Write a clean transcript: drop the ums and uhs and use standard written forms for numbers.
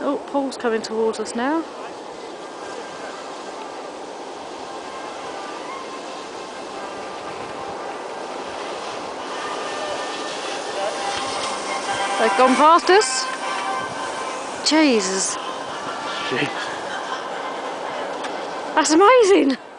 Oh, Paul's coming towards us now. They've gone past us. Jesus. Jeez. That's amazing.